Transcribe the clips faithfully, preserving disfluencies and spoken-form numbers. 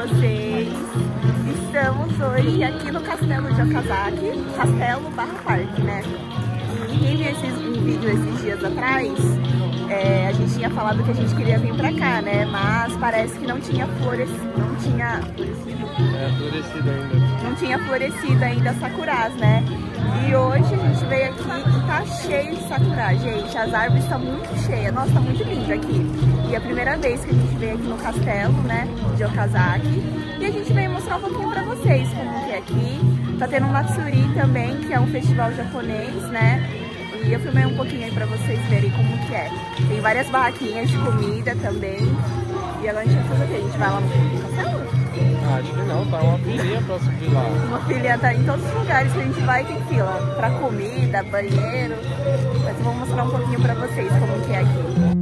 vocês. Estamos hoje aqui no Castelo de Okazaki, Castelo barra Parque, né? E quem viu esses, um vídeo esses dias atrás, é, a gente tinha falado que a gente queria vir pra cá, né? Mas parece que não tinha florescido, não tinha... É, florescido ainda. Não tinha florescido ainda sakuras, né? E hoje a gente veio aqui e tá cheio de sakura, gente. As árvores estão muito cheias. Nossa, tá muito lindo aqui. E é a primeira vez que a gente veio aqui no castelo, né, de Okazaki. E a gente veio mostrar um pouquinho pra vocês como que é aqui. Tá tendo um Matsuri também, que é um festival japonês, né? E eu filmei um pouquinho aí pra vocês verem como que é. Tem várias barraquinhas de comida também. E agora a gente vai fazer o quê? A gente vai lá no castelo? Ah, acho que não, tá uma filinha pra subir lá. Uma filinha tá em todos os lugares que a gente vai, tem fila. Pra comida, banheiro. Mas eu vou mostrar um pouquinho pra vocês como que é aqui.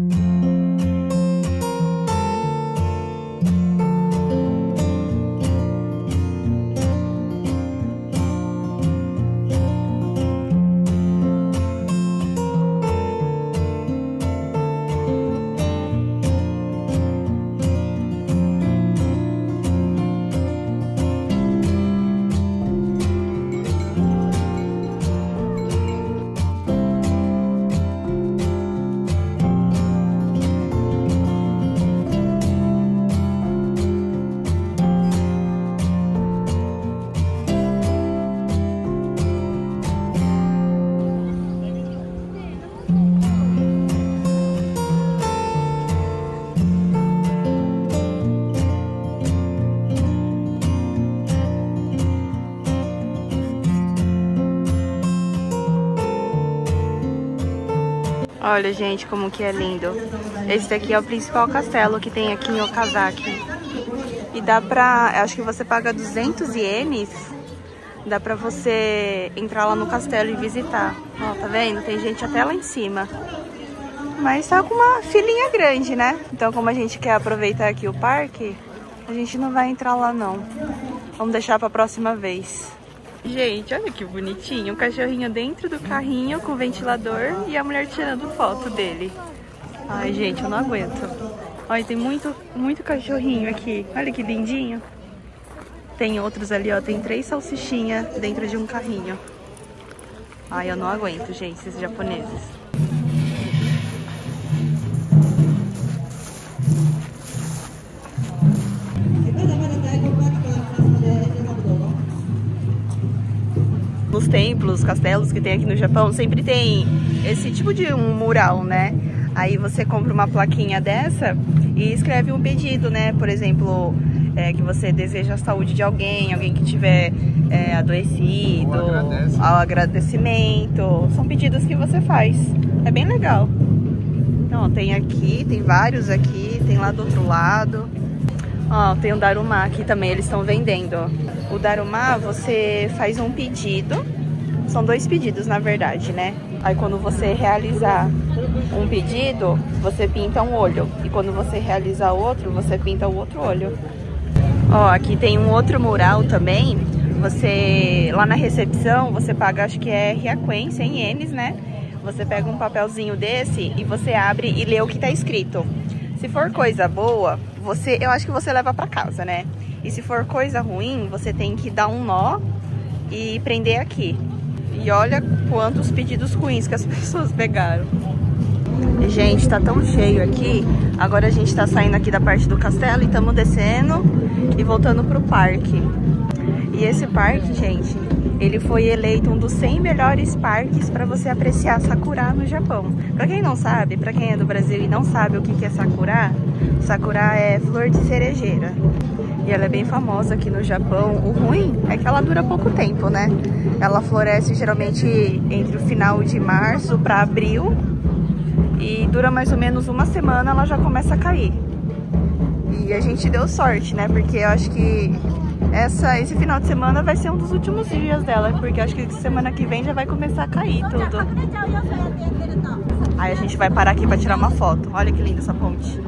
Olha, gente, como que é lindo. Esse daqui é o principal castelo que tem aqui em Okazaki. E dá pra... acho que você paga duzentos ienes. Dá pra você entrar lá no castelo e visitar. Ó, tá vendo? Tem gente até lá em cima. Mas tá com uma filinha grande, né? Então, como a gente quer aproveitar aqui o parque, a gente não vai entrar lá, não. Vamos deixar pra próxima vez. Gente, olha que bonitinho, o cachorrinho dentro do carrinho com ventilador e a mulher tirando foto dele. Ai, gente, eu não aguento. Olha, tem muito, muito cachorrinho aqui. Olha que lindinho. Tem outros ali, ó, tem três salsichinhas dentro de um carrinho. Ai, eu não aguento, gente, esses japoneses. Nos templos, castelos que tem aqui no Japão, sempre tem esse tipo de um mural, né? Aí você compra uma plaquinha dessa e escreve um pedido, né? Por exemplo, é, que você deseja a saúde de alguém, alguém que tiver é, adoecido, ao agradecimento. São pedidos que você faz. É bem legal. Então, tem aqui, tem vários aqui, tem lá do outro lado. Ó, tem o Daruma aqui também, eles estão vendendo. O Daruma, você faz um pedido, são dois pedidos na verdade, né? Aí quando você realizar um pedido, você pinta um olho. E quando você realizar outro, você pinta o outro olho. Ó, aqui tem um outro mural também. Você, lá na recepção, você paga, acho que é Ryakuen, cem ienes, né? Você pega um papelzinho desse e você abre e lê o que tá escrito. Se for coisa boa, você, eu acho que você leva pra casa, né? E se for coisa ruim, você tem que dar um nó e prender aqui. E olha quantos pedidos ruins que as pessoas pegaram. Gente, tá tão cheio aqui. Agora a gente tá saindo aqui da parte do castelo e estamos descendo e voltando pro parque. E esse parque, gente, ele foi eleito um dos cem melhores parques para você apreciar sakura no Japão. Para quem não sabe, para quem é do Brasil e não sabe o que é sakura, sakura é flor de cerejeira. E ela é bem famosa aqui no Japão. O ruim é que ela dura pouco tempo, né? Ela floresce geralmente entre o final de março para abril. E dura mais ou menos uma semana, ela já começa a cair. E a gente deu sorte, né? Porque eu acho que essa, esse final de semana vai ser um dos últimos dias dela. Porque eu acho que semana que vem já vai começar a cair tudo. Aí a gente vai parar aqui para tirar uma foto. Olha que linda essa ponte.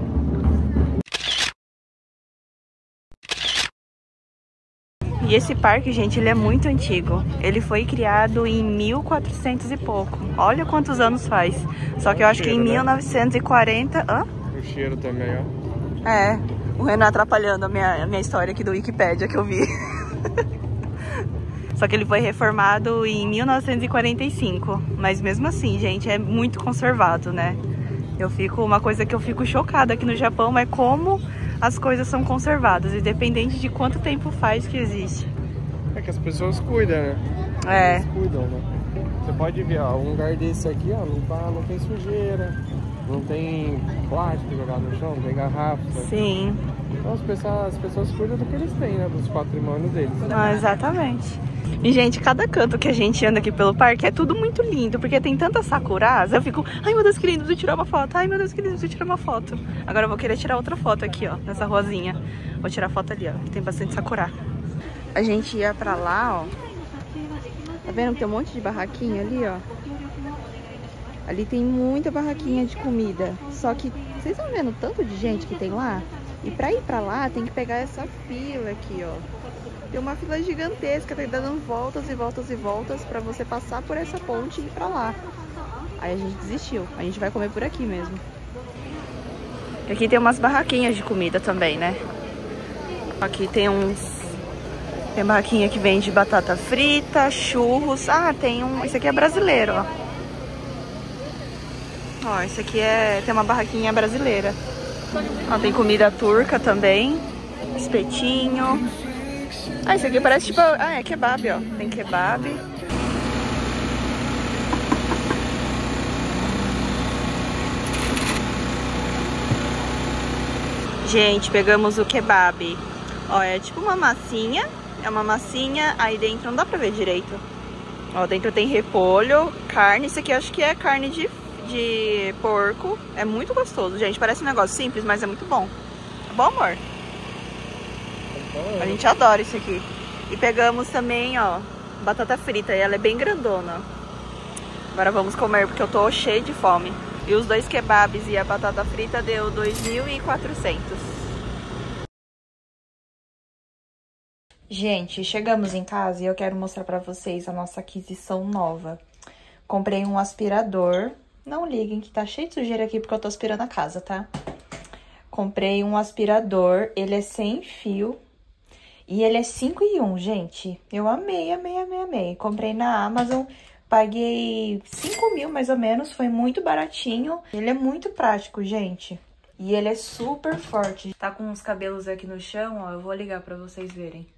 E esse parque, gente, ele é muito antigo. Ele foi criado em mil e quatrocentos e pouco. Olha quantos anos faz. Só que eu acho que em mil novecentos e quarenta... Hã? O cheiro também, ó. É, o Renan atrapalhando a minha, a minha história aqui do Wikipedia que eu vi. Só que ele foi reformado em mil novecentos e quarenta e cinco. Mas mesmo assim, gente, é muito conservado, né? Eu fico, uma coisa que eu fico chocada aqui no Japão é como as coisas são conservadas, independente de quanto tempo faz que existe. É que as pessoas cuidam, né? É. Eles cuidam, né? Você pode ver, ó, um lugar desse aqui, ó, não, tá, não tem sujeira, não tem plástico jogado no chão, não tem garrafa. Sim. Então as pessoas, as pessoas cuidam do que eles têm, né? Dos patrimônios deles. Ah, exatamente. E, gente, cada canto que a gente anda aqui pelo parque é tudo muito lindo, porque tem tantas sakuras. Eu fico, ai meu Deus, que lindo, preciso tirar uma foto. Ai meu Deus, que lindo, preciso tirar uma foto. Agora eu vou querer tirar outra foto aqui, ó, nessa rosinha. Vou tirar foto ali, ó, que tem bastante sakura. A gente ia pra lá, ó. Tá vendo que tem um monte de barraquinha ali, ó? Ali tem muita barraquinha de comida. Só que, vocês estão vendo o tanto de gente que tem lá? E pra ir pra lá, tem que pegar essa fila aqui, ó. Tem uma fila gigantesca, tá dando voltas e voltas e voltas pra você passar por essa ponte e ir pra lá. Aí a gente desistiu. A gente vai comer por aqui mesmo. E aqui tem umas barraquinhas de comida também, né? Aqui tem uns... Tem barraquinha que vende batata frita, churros. Ah, tem um... Esse aqui é brasileiro, ó. Ó, esse aqui é... Tem uma barraquinha brasileira. Ó, tem comida turca também. Espetinho. Ah, esse aqui parece tipo... Ah, é kebab, ó. Tem kebab. Gente, pegamos o kebab. Ó, é tipo uma massinha. É uma massinha, aí dentro não dá pra ver direito. Ó, dentro tem repolho, carne. Isso aqui eu acho que é carne de, de porco. É muito gostoso, gente. Parece um negócio simples, mas é muito bom. Tá bom, amor? A gente adora isso aqui. E pegamos também, ó, batata frita. E ela é bem grandona. Agora vamos comer, porque eu tô cheia de fome. E os dois kebabs e a batata frita deu dois mil e quatrocentos. Gente, chegamos em casa e eu quero mostrar pra vocês a nossa aquisição nova. Comprei um aspirador. Não liguem que tá cheio de sujeira aqui porque eu tô aspirando a casa, tá? Comprei um aspirador, ele é sem fio e ele é cinco em um, gente. Eu amei, amei, amei, amei. Comprei na Amazon, paguei cinco mil mais ou menos, foi muito baratinho. Ele é muito prático, gente. E ele é super forte. Tá com uns cabelos aqui no chão, ó, eu vou ligar pra vocês verem.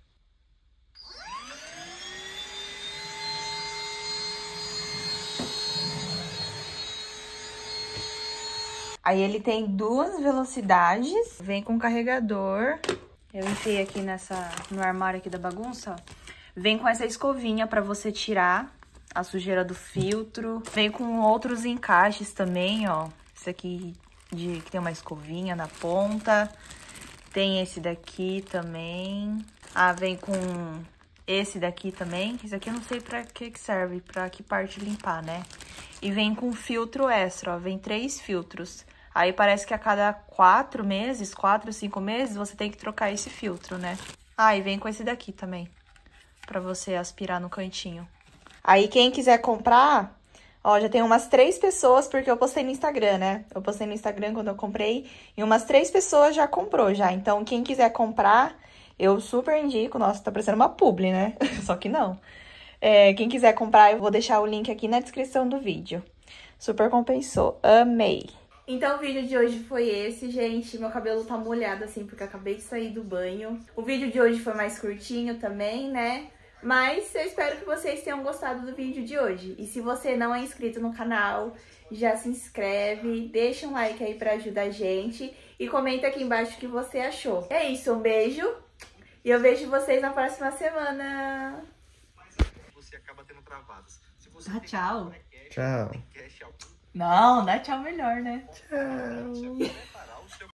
Aí ele tem duas velocidades, vem com carregador. Eu enfiei aqui nessa, no armário aqui da bagunça, ó. Vem com essa escovinha pra você tirar a sujeira do filtro. Vem com outros encaixes também, ó. Esse aqui de, que tem uma escovinha na ponta. Tem esse daqui também. Ah, vem com esse daqui também. Esse aqui eu não sei pra que que serve, pra que parte limpar, né? E vem com filtro extra, ó. Vem três filtros. Aí parece que a cada quatro meses, quatro, cinco meses, você tem que trocar esse filtro, né? Ah, e vem com esse daqui também, pra você aspirar no cantinho. Aí quem quiser comprar, ó, já tem umas três pessoas, porque eu postei no Instagram, né? Eu postei no Instagram quando eu comprei, e umas três pessoas já comprou já. Então, quem quiser comprar, eu super indico. Nossa, tá parecendo uma publi, né? Só que não. É, quem quiser comprar, eu vou deixar o link aqui na descrição do vídeo. Super compensou. Amei! Então o vídeo de hoje foi esse, gente. Meu cabelo tá molhado assim, porque eu acabei de sair do banho. O vídeo de hoje foi mais curtinho também, né? Mas eu espero que vocês tenham gostado do vídeo de hoje. E se você não é inscrito no canal, já se inscreve, deixa um like aí pra ajudar a gente. E comenta aqui embaixo o que você achou. É isso, um beijo. E eu vejo vocês na próxima semana. Você acaba tendo travadas. Se você ah, tchau. Tchau. Não, dá tchau melhor, né? Tchau.